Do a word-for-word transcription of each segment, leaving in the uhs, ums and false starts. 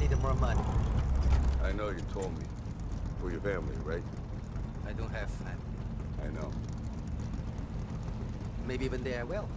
needed more money. I know you told me. For your family, right? I don't have family. I know. Maybe even they are well.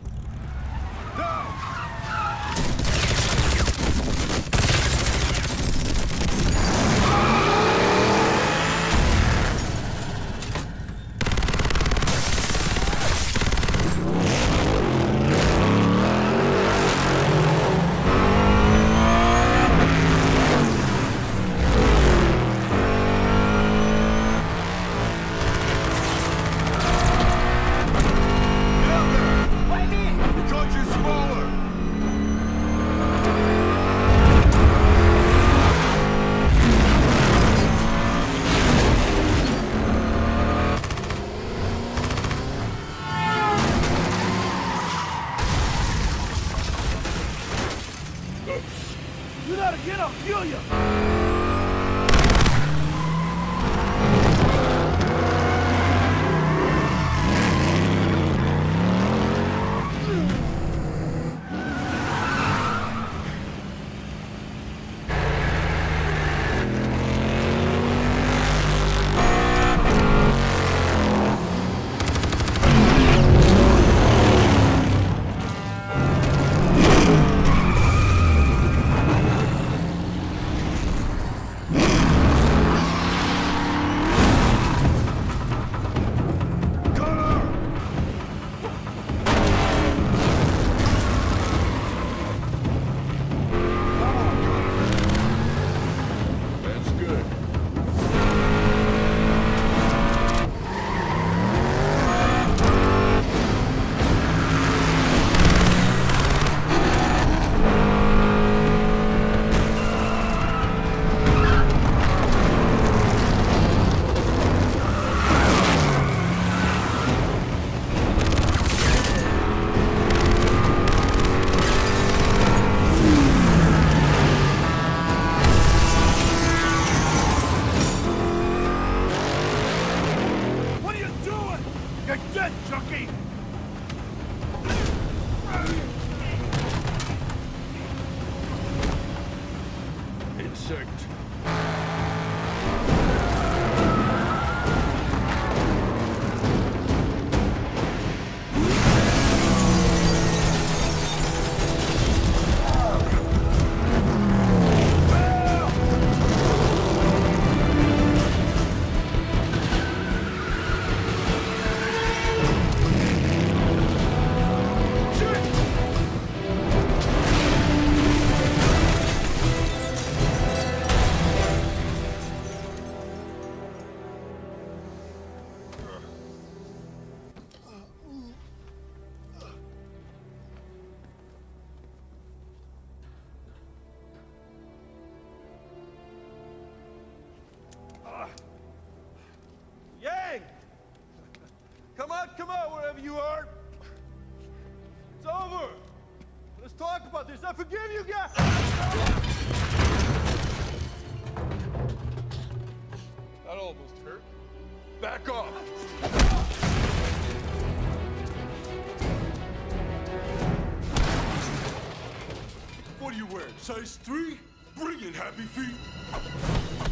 Come on, come on, wherever you are. It's over. Let's talk about this. I forgive you guys. That almost hurt. Back off. What are you wearing? Size three? Bring it, Happy Feet.